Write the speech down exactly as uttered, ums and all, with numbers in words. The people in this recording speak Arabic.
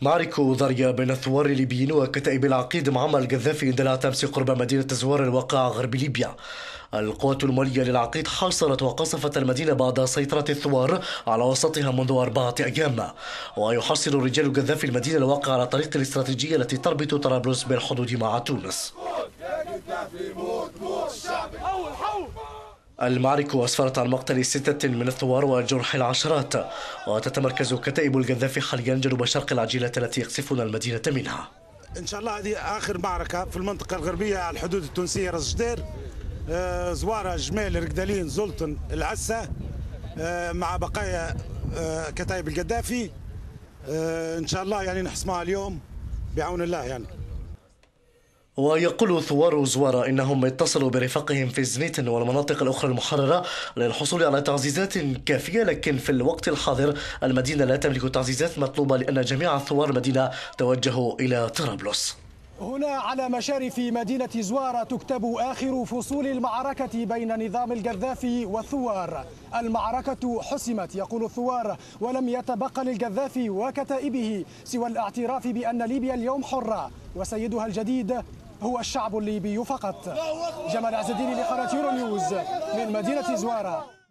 معركة ضارية بين الثوار الليبيين وكتائب العقيد معمر القذافي اندلعت أمس قرب مدينة زوار الواقعة غرب ليبيا. القوات المالية للعقيد حاصرت وقصفت المدينة بعد سيطرة الثوار على وسطها منذ أربعة أيام. ويحصل رجال القذافي المدينة الواقعة على طريق الاستراتيجية التي تربط طرابلس بالحدود مع تونس. المعركة أسفرت عن مقتل ستة من الثوار وجرح العشرات، وتتمركز كتائب القذافي حاليا جنوب شرق العجيلة التي يقصفون المدينة منها. إن شاء الله هذه آخر معركة في المنطقة الغربية على الحدود التونسية، راس جدير، آه، زوارة، جميل، رقدالين، زلطن، العسة، آه، مع بقايا آه، كتائب القذافي. آه، إن شاء الله يعني نحسمها اليوم بعون الله يعني. ويقول ثوار زوارة إنهم اتصلوا برفاقهم في زنيتن والمناطق الأخرى المحررة للحصول على تعزيزات كافية، لكن في الوقت الحاضر المدينة لا تملك تعزيزات مطلوبة لأن جميع ثوار المدينة توجهوا إلى طرابلس. هنا على مشارف مدينة زوارة تكتب آخر فصول المعركة بين نظام القذافي والثوار. المعركة حسمت يقول الثوار، ولم يتبقى للقذافي وكتائبه سوى الاعتراف بأن ليبيا اليوم حرة وسيدها الجديد هو الشعب الليبي فقط. جمال عز الدين لقناة يورو نيوز من مدينة زوارة.